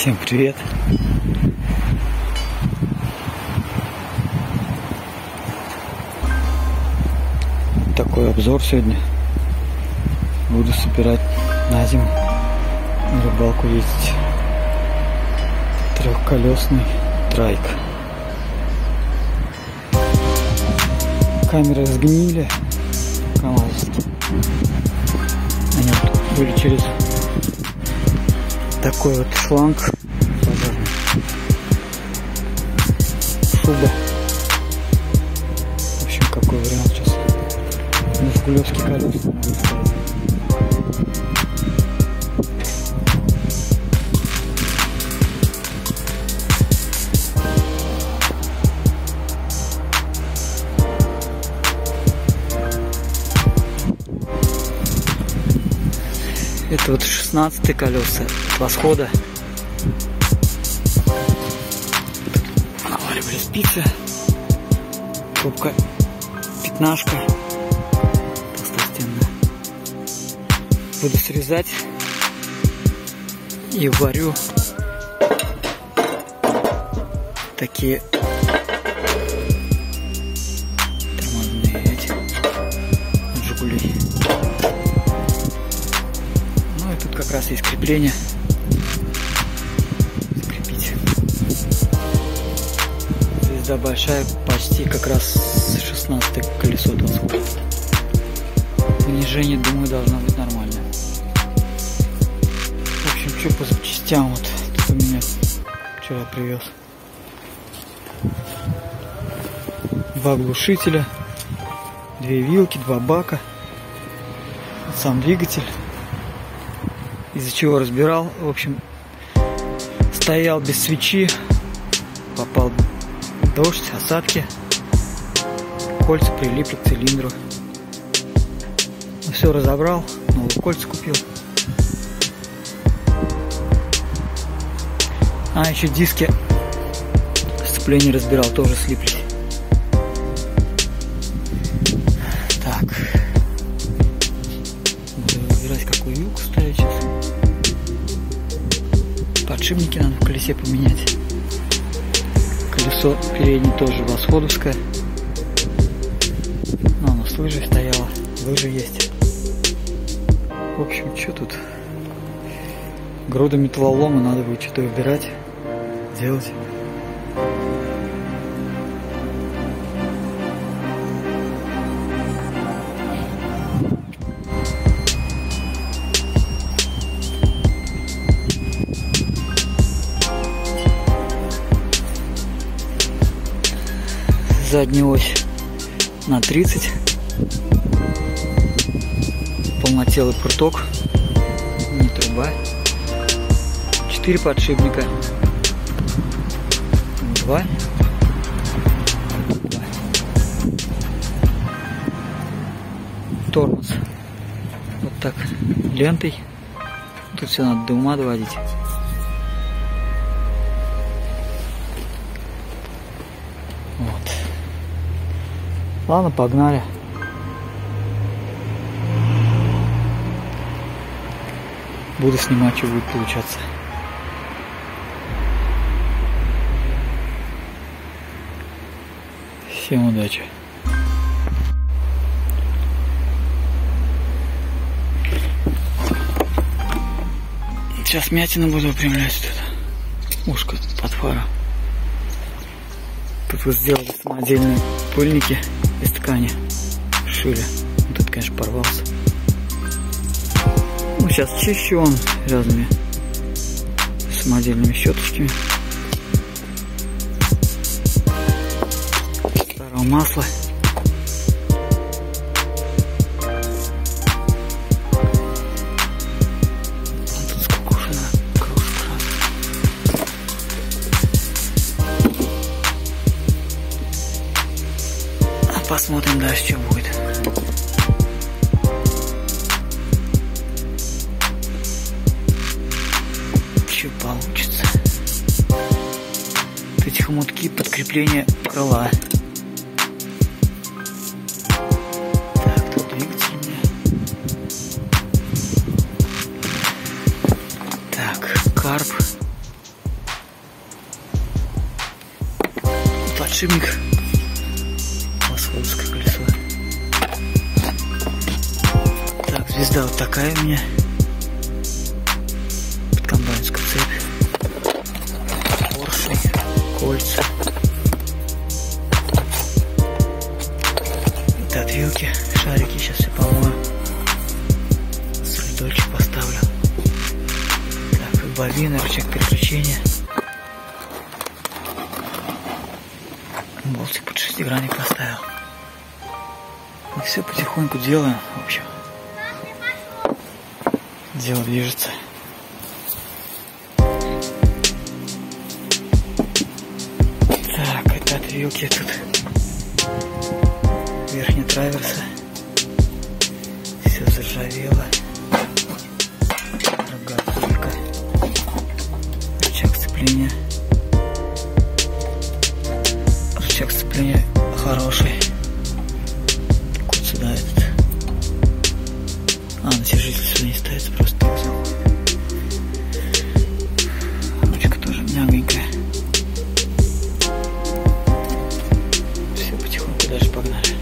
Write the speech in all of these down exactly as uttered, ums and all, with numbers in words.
Всем привет! Такой обзор сегодня. Буду собирать на зиму, на рыбалку ездить. Трехколесный трайк. Камеры сгнили. КамАЗовские. Они вот были через такой вот шланг пожарный. Шуба. В общем, какой вариант сейчас. На жигулевские колеса. Это вот шестнадцатые колеса восхода. Наваривали спицы. Трубка пятнашка толстостенная. Буду срезать и варю такие тормозные эти от Жигулей. Тут как раз есть крепление. Закрепить. Звезда большая, почти как раз шестнадцатое колесо от восхода. Понижение, думаю, должно быть нормально. В общем, что по запчастям вот тут у меня вчера привез. Два глушителя, две вилки, два бака, сам двигатель. Из-за чего разбирал, в общем, стоял без свечи, попал дождь, осадки, кольца прилипли к цилиндру. Все разобрал, новые кольца купил. А еще диски сцепления разбирал, тоже слиплись. Так, буду выбирать, какую вилку ставить сейчас. Подшипники надо в колесе поменять. Колесо переднее тоже восходовское. Но оно с лыжей стояло. Лыжи есть. В общем, что тут? Груда металлолома, надо будет что-то выбирать, делать. Задняя ось на тридцать, полнотелый пруток, не труба, четыре подшипника, два, два. Тормоз вот так лентой, тут все надо до ума доводить. Ладно, погнали. Буду снимать, что будет получаться. Всем удачи. Сейчас мятину буду выпрямлять тут. Ушко под фару. Тут вот сделали самодельные пыльники из ткани. Шили. Вот этот, конечно, порвался. Ну, сейчас чищу он разными самодельными щеточками. Старого масла. Тут сколько уже на крошку. Посмотрим дальше, что будет. Что получится. Вот эти хомутки подкрепления крыла. Так, тут двигатель у меня. Так, карп. подшипник, восходовское колесо. Так, звезда вот такая у меня. Подкомбайнская цепь. Поршни, кольца. Это от вилки, шарики, сейчас все помою. Солидольчик поставлю. Так, и бобина, рычаг переключения. Болтик под шестигранник поставил. И все потихоньку делаем, в общем. Дело движется. Так, это от вилки тут. Верхняя траверса. Все заржавело. Рогатулька. Рычаг сцепления. Рычаг сцепления хороший. Кот сюда этот. А, натяжитель сюда не ставится, просто так взял. Ручка тоже мягенькая. Все, потихоньку дальше погнали.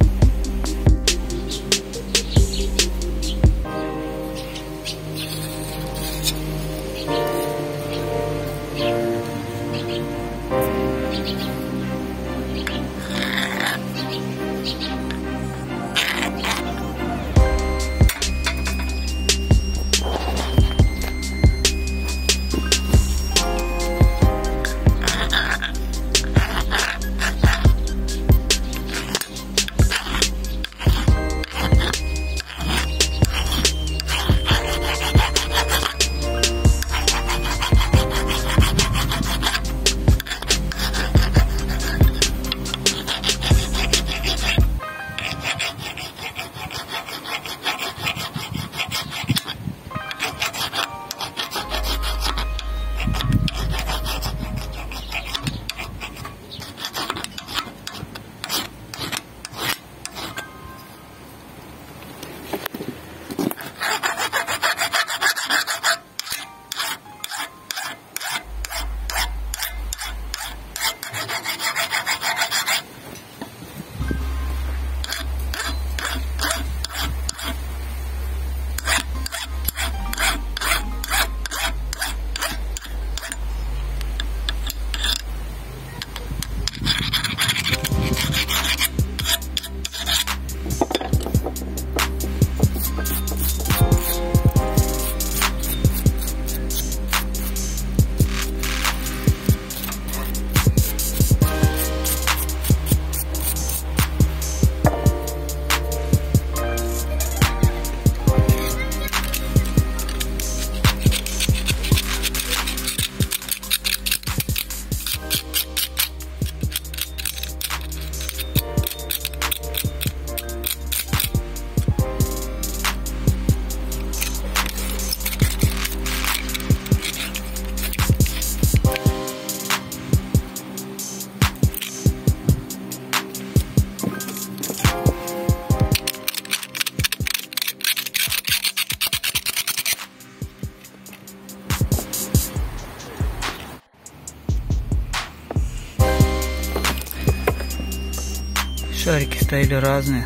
Шарики стояли разные.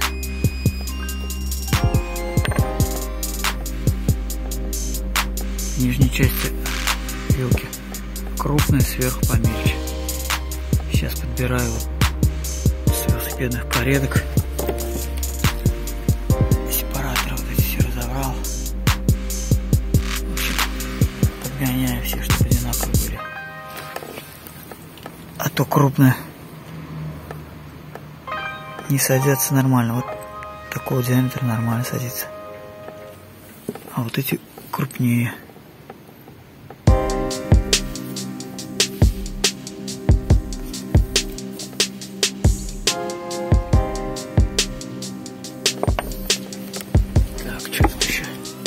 Нижней части вилки крупные, сверху помельче. Сейчас подбираю с велосипедных порядок. Сепараторы вот эти все разобрал. В общем, подгоняю все, чтобы одинаковые были. А то крупные не садятся нормально. Вот такого диаметра нормально садится. А вот эти крупнее. Так, что тут еще?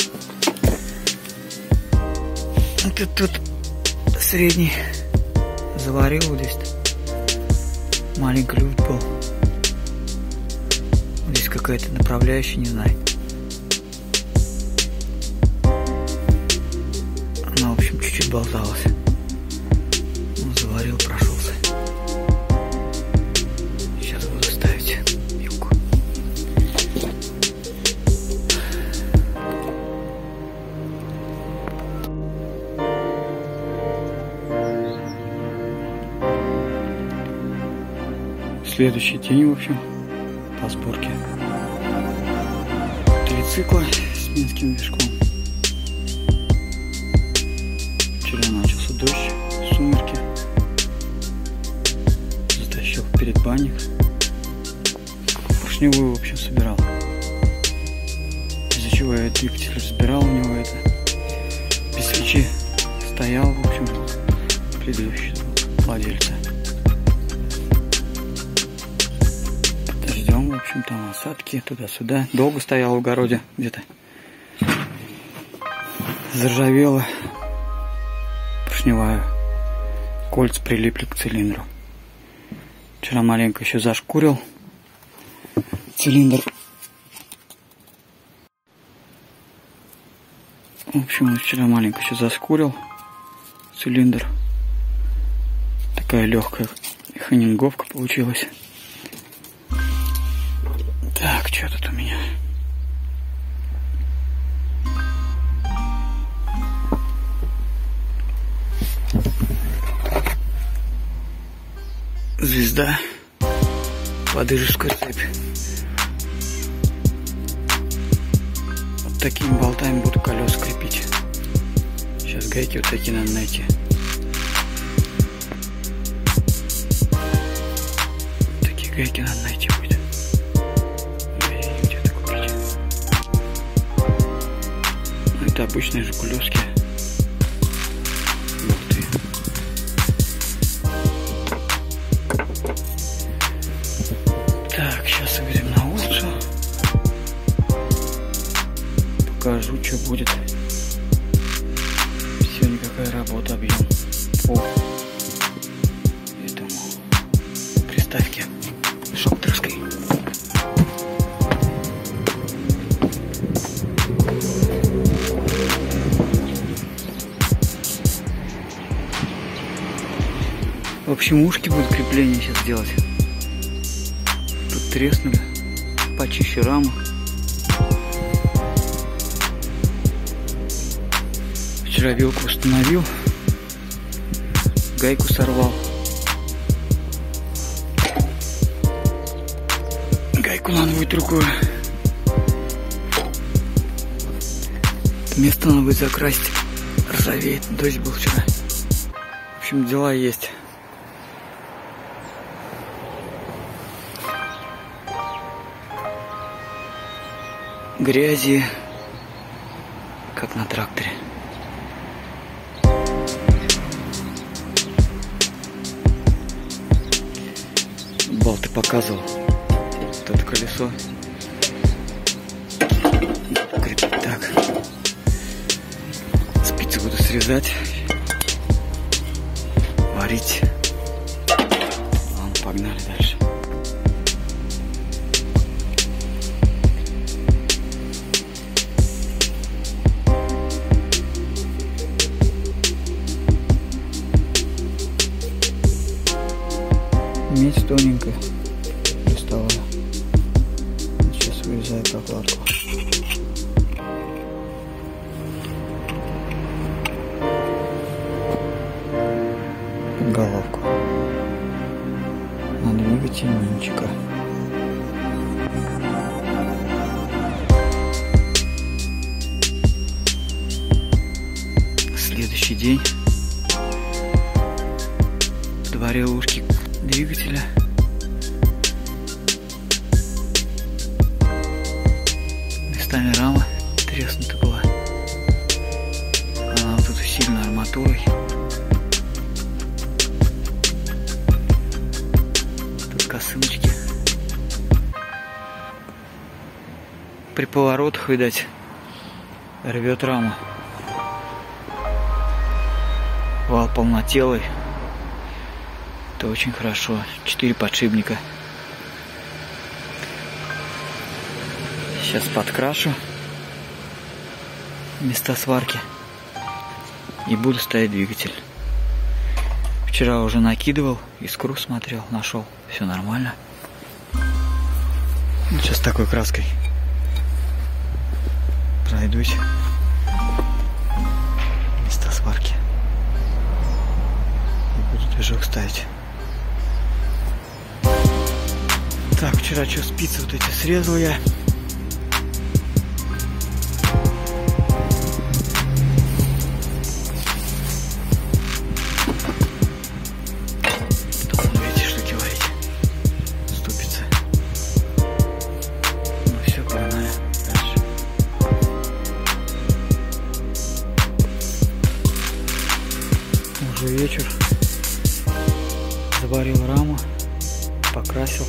Это тут средний заварил вот здесь. Маленький люфт был. Здесь какая-то направляющая, не знаю. Она, в общем, чуть-чуть болталась. Он заварил, прошелся. Следующий день, в общем, по сборке. Три цикла с минским движком. Вчера начался дождь, сумерки. Затащил в предбанник. Поршневую, в общем, собирал. Из-за чего я двигатель разбирал у него это. Без свечи стоял, в общем, предыдущий владельца. Ждем, в общем, там осадки туда-сюда. Долго стоял в огороде где-то. Заржавела поршневая. Кольца прилипли к цилиндру. Вчера маленько еще зашкурил цилиндр. В общем, вчера маленько еще заскурил цилиндр. Такая легкая ханинговка получилась. Так, что тут у меня? Звезда. Подыжская цепь. Вот такими болтами буду колеса крепить. Сейчас гайки вот такие надо найти. Такие гайки надо найти будет. Где-то купить. Ну, это обычные жигулевские. Так, сейчас выйдем на улицу. Покажу, что будет. Сегодня какая работа, объем по этому приставке шоптерской. В общем, ушки будут крепление сейчас делать. Тут треснули, почище раму. Вчера вилку установил, гайку сорвал. Гайку надо будет другую. Место надо будет закрасить. Ржавеет, дождь был вчера. В общем, дела есть. Грязи, как на тракторе. Болты показывал. Вот это колесо. Крепить так. Спицы буду срезать. Варить. Ладно, погнали дальше. Медь тоненькая, приставала. Сейчас вырезаю прокладку. Под головку. На двигатель минчика. Следующий день. В дворе ушки двигателя. Местами рама треснута была. Она вот тут усилена арматурой. Тут косыночки. При поворотах, видать, рвет раму. Вал полнотелый. Это очень хорошо. Четыре подшипника. Сейчас подкрашу места сварки и буду ставить двигатель. Вчера уже накидывал, искру смотрел, нашел. Все нормально. Сейчас такой краской пройдусь. Места сварки. И буду движок ставить. Так, вчера что, спицы вот эти срезал я. Потом, видите, что делаете? Ступица. Ну все, погнали дальше. Уже вечер. Заварил раму, покрасил.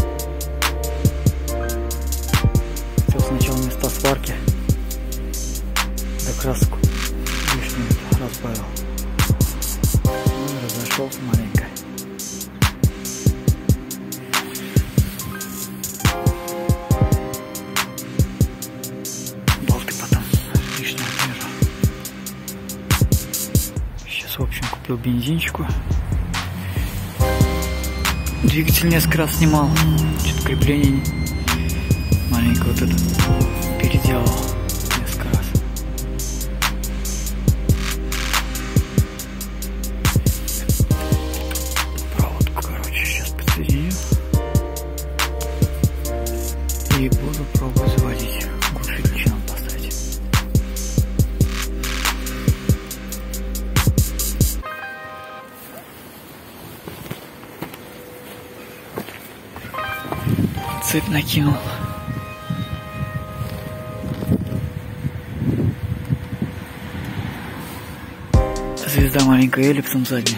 Хотел сначала места сварки, да краску лишнюю разбавил. Ну, разошелся маленько. Болты потом лишнего держу. Сейчас, в общем, купил бензинчику. Двигатель несколько раз снимал, что-то крепление маленько вот это переделал несколько раз. Проводку, короче, сейчас подсоединю и буду пробовать заводить. Глушитель ключи надо поставить. Цепь накинул. Звезда маленькая эллипсом задняя.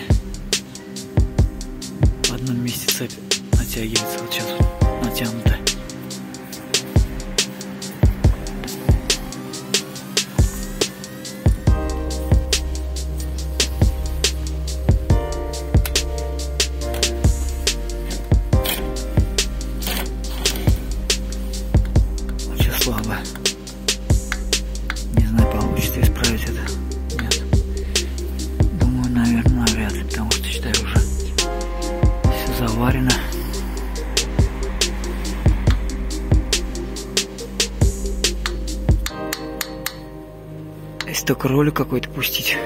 В одном месте цепь натягивается. Вот сейчас вот натянута. Слабо. Не знаю, получится исправить это. Нет. Думаю, наверное, навряд ли, потому что, считаю, уже все заварено. Если только ролик какой-то пустить.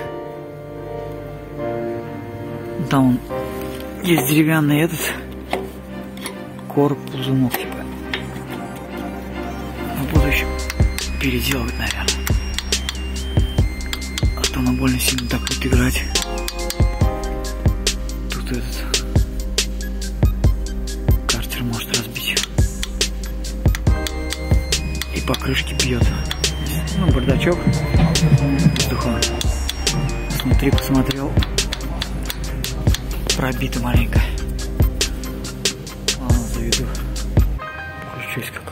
Там есть деревянный этот короб, ползунок, типа. В будущем переделывать, наверное. А то она больно сильно так будет играть. Тут этот картер может разбить. И по крышке бьет. Ну, бардачок. Воздуха. Смотри, посмотрел. Пробито маленько. Ладно, заведу. Включусь как.